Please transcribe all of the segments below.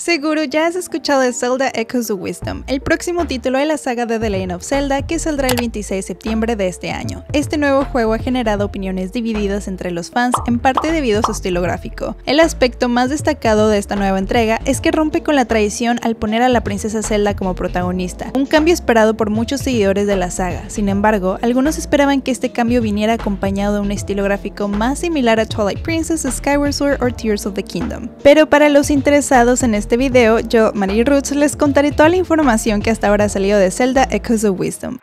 Seguro ya has escuchado de Zelda Echoes of Wisdom, el próximo título de la saga de The Legend of Zelda que saldrá el 26 de septiembre de este año. Este nuevo juego ha generado opiniones divididas entre los fans, en parte debido a su estilo gráfico. El aspecto más destacado de esta nueva entrega es que rompe con la tradición al poner a la princesa Zelda como protagonista, un cambio esperado por muchos seguidores de la saga. Sin embargo, algunos esperaban que este cambio viniera acompañado de un estilo gráfico más similar a Twilight Princess, Skyward Sword o Tears of the Kingdom. Pero para los interesados en este video, yo, Mari Roots, les contaré toda la información que hasta ahora ha salido de Zelda Echoes of Wisdom.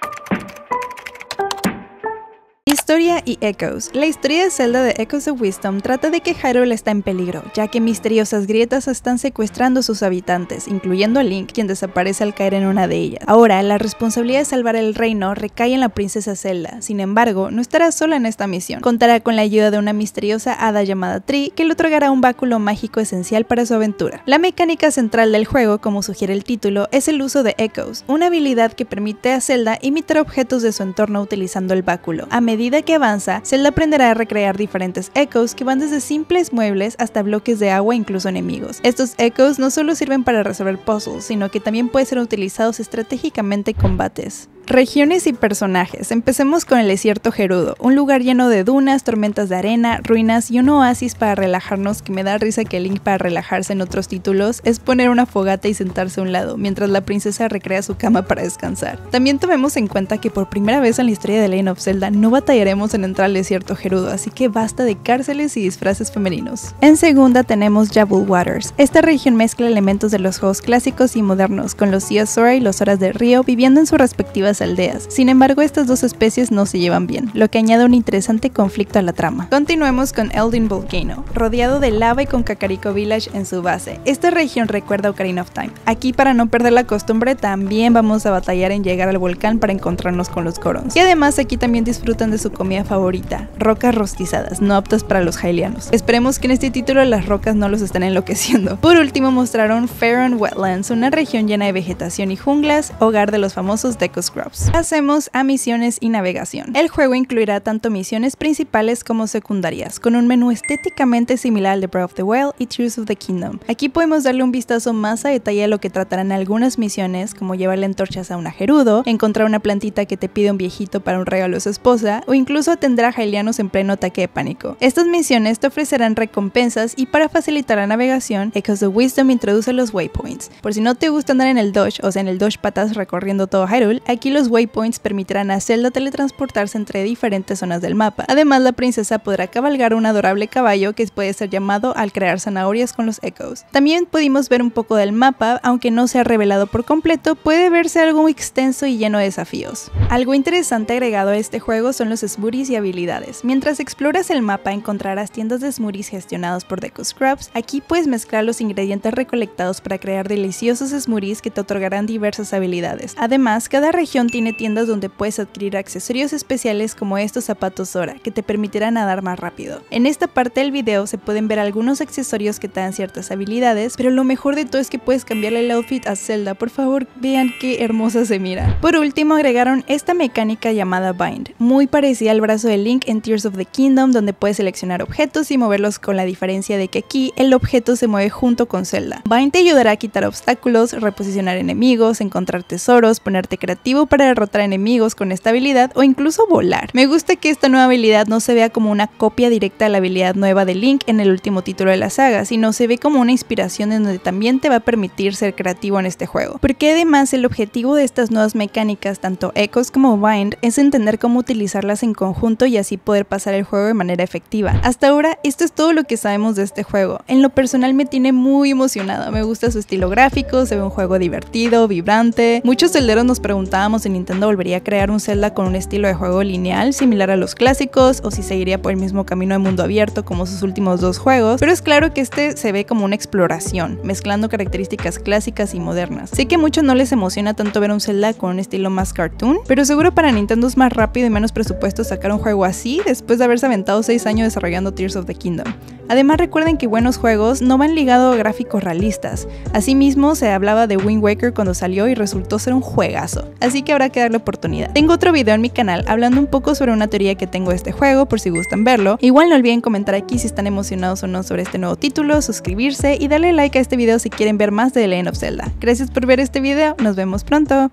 Historia y Echoes. La historia de Zelda de Echoes of Wisdom trata de que Hyrule está en peligro, ya que misteriosas grietas están secuestrando a sus habitantes, incluyendo a Link, quien desaparece al caer en una de ellas. Ahora, la responsabilidad de salvar el reino recae en la princesa Zelda. Sin embargo, no estará sola en esta misión. Contará con la ayuda de una misteriosa hada llamada Tree, que le otorgará un báculo mágico esencial para su aventura. La mecánica central del juego, como sugiere el título, es el uso de Echoes, una habilidad que permite a Zelda imitar objetos de su entorno utilizando el báculo. A medida que avanza, Zelda aprenderá a recrear diferentes Echoes que van desde simples muebles hasta bloques de agua e incluso enemigos. Estos Echoes no solo sirven para resolver puzzles, sino que también pueden ser utilizados estratégicamente en combates. Regiones y personajes. Empecemos con el desierto Gerudo, un lugar lleno de dunas, tormentas de arena, ruinas y un oasis para relajarnos, que me da risa que Link para relajarse en otros títulos es poner una fogata y sentarse a un lado, mientras la princesa recrea su cama para descansar. También tomemos en cuenta que por primera vez en la historia de Legend of Zelda no batallaremos en entrar al desierto Gerudo, así que basta de cárceles y disfraces femeninos. En segunda tenemos Jabul Waters. Esta región mezcla elementos de los juegos clásicos y modernos, con los Sia Sorai y los Horas del Río viviendo en sus respectivas aldeas. Sin embargo, estas dos especies no se llevan bien, lo que añade un interesante conflicto a la trama. Continuemos con Eldin Volcano, rodeado de lava y con Kakariko Village en su base. Esta región recuerda a Ocarina of Time. Aquí, para no perder la costumbre, también vamos a batallar en llegar al volcán para encontrarnos con los Gorons. Y además aquí también disfrutan de su comida favorita, rocas rostizadas, no aptas para los hylianos. Esperemos que en este título las rocas no los estén enloqueciendo. Por último mostraron Faron Wetlands, una región llena de vegetación y junglas, hogar de los famosos Deku Scrubs. Pasemos a misiones y navegación. El juego incluirá tanto misiones principales como secundarias, con un menú estéticamente similar al de Breath of the Wild y Tears of the Kingdom. Aquí podemos darle un vistazo más a detalle a lo que tratarán algunas misiones, como llevarle antorchas a una Gerudo, encontrar una plantita que te pide un viejito para un regalo a su esposa, o incluso atender a hylianos en pleno ataque de pánico. Estas misiones te ofrecerán recompensas y para facilitar la navegación, Echoes of Wisdom introduce los waypoints. Por si no te gusta andar en el Dodge, o sea en el Dodge patas recorriendo todo Hyrule, aquí los waypoints permitirán a Zelda teletransportarse entre diferentes zonas del mapa. Además, la princesa podrá cabalgar un adorable caballo que puede ser llamado al crear zanahorias con los Echoes. También pudimos ver un poco del mapa, aunque no se ha revelado por completo, puede verse algo extenso y lleno de desafíos. Algo interesante agregado a este juego son los smoothies y habilidades. Mientras exploras el mapa encontrarás tiendas de smoothies gestionados por Deku Scrubs. Aquí puedes mezclar los ingredientes recolectados para crear deliciosos smoothies que te otorgarán diversas habilidades. Además, cada región tiene tiendas donde puedes adquirir accesorios especiales como estos zapatos Sora, que te permitirán nadar más rápido. En esta parte del video se pueden ver algunos accesorios que te dan ciertas habilidades, pero lo mejor de todo es que puedes cambiarle el outfit a Zelda. Por favor, vean qué hermosa se mira. Por último, agregaron esta mecánica llamada Bind, muy parecida al brazo de Link en Tears of the Kingdom, donde puedes seleccionar objetos y moverlos, con la diferencia de que aquí el objeto se mueve junto con Zelda. Bind te ayudará a quitar obstáculos, reposicionar enemigos, encontrar tesoros, ponerte creativo para derrotar enemigos con esta habilidad o incluso volar. Me gusta que esta nueva habilidad no se vea como una copia directa de la habilidad nueva de Link en el último título de la saga, sino se ve como una inspiración en donde también te va a permitir ser creativo en este juego. Porque además el objetivo de estas nuevas mecánicas, tanto Echoes como Bind, es entender cómo utilizarlas en conjunto y así poder pasar el juego de manera efectiva. Hasta ahora esto es todo lo que sabemos de este juego. En lo personal me tiene muy emocionada, me gusta su estilo gráfico, se ve un juego divertido, vibrante. Muchos celderos nos preguntábamos si Nintendo volvería a crear un Zelda con un estilo de juego lineal similar a los clásicos, o si seguiría por el mismo camino de mundo abierto como sus últimos dos juegos, pero es claro que este se ve como una exploración, mezclando características clásicas y modernas. Sé que a muchos no les emociona tanto ver un Zelda con un estilo más cartoon, pero seguro para Nintendo es más rápido y menos presupuesto sacar un juego así después de haberse aventado 6 años desarrollando Tears of the Kingdom. Además recuerden que buenos juegos no van ligados a gráficos realistas. Asimismo se hablaba de Wind Waker cuando salió y resultó ser un juegazo, así que habrá que darle oportunidad. Tengo otro video en mi canal hablando un poco sobre una teoría que tengo de este juego por si gustan verlo. Igual no olviden comentar aquí si están emocionados o no sobre este nuevo título, suscribirse y darle like a este video si quieren ver más de The Legend of Zelda. Gracias por ver este video, nos vemos pronto.